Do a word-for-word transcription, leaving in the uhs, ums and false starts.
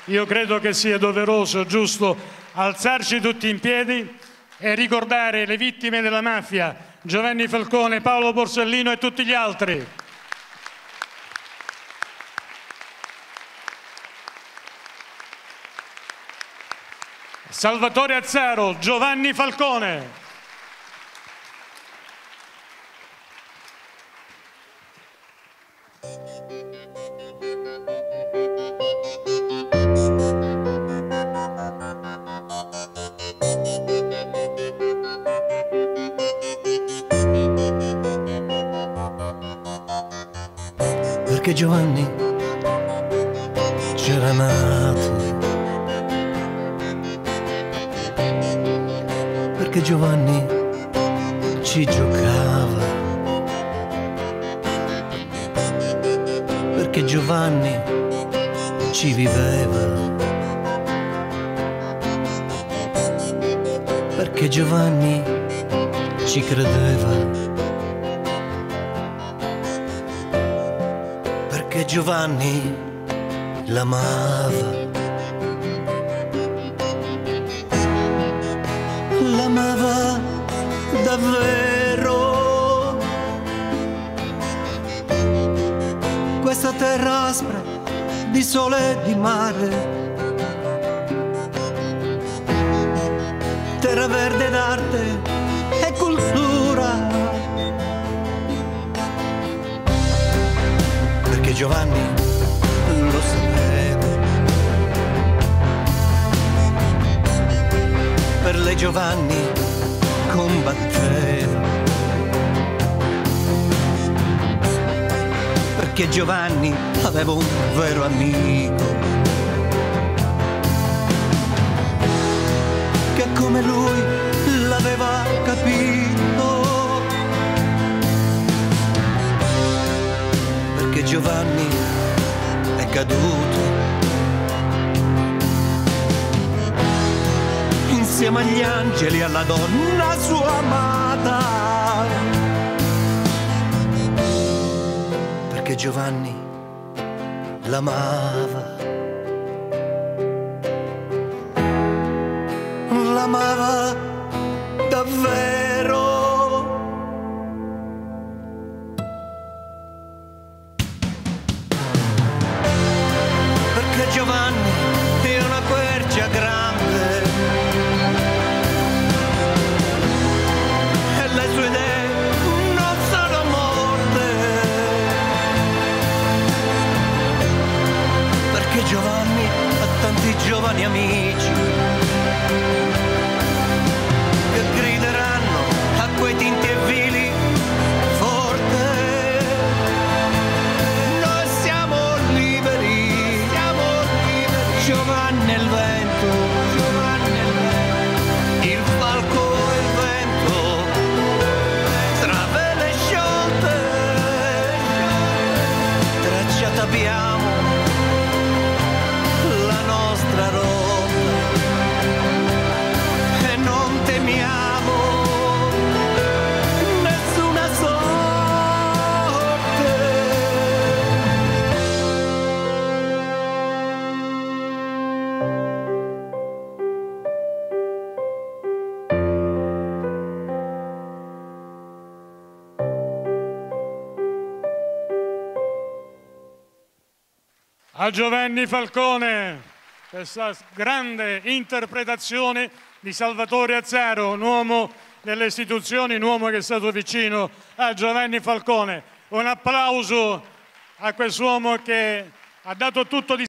io credo che sia doveroso, giusto, alzarci tutti in piedi e ricordare le vittime della mafia, Giovanni Falcone, Paolo Borsellino e tutti gli altri. Salvatore Azzaro, Giovanni Falcone. Perché Giovanni c'era nato, perché Giovanni ci giocava, perché Giovanni ci viveva, perché Giovanni ci credeva, perché Giovanni l'amava, l'amava davvero. Questa terra aspra di sole e di mare, terra verde d'arte e cultura. Perché Giovanni lo sapeva, per lei Giovanni combatteva, perché Giovanni aveva un vero amico, che come lui l'aveva capito. Perché Giovanni è caduto insieme agli angeli alla donna sua amata, perché Giovanni l'amava, l'amava davvero. Perché Giovanni è una quercia grande e le sue idee non sono morte. Perché Giovanni ha tanti giovani amici che grideranno a quei tinti e vili forte. Noi siamo liberi, siamo liberi. Giovanni è il vento, Giovanni è il vento, il falco e il vento, tra vele sciolte, tracciata abbiamo la nostra rotta e non temiamo nessuna sorte. A Giovanni Falcone, questa grande interpretazione di Salvatore Azzaro, un uomo delle istituzioni, un uomo che è stato vicino a Giovanni Falcone. Un applauso a quest'uomo che ha dato tutto di